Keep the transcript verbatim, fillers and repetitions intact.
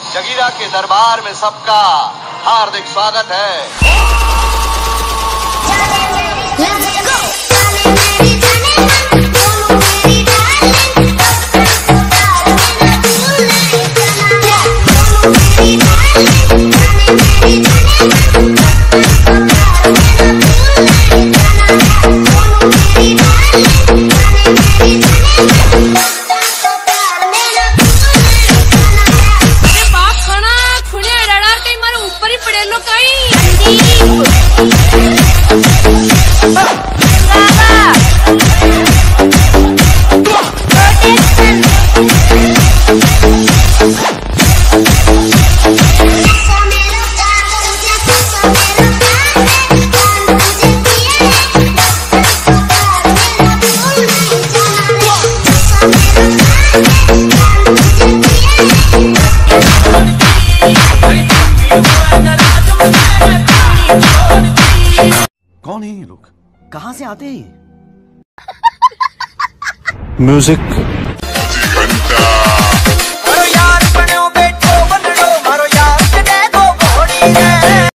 जगीरा के दरबार में सबका हार्दिक स्वागत है। कौन है ये लोग, कहां से आते हैं? म्यूजिक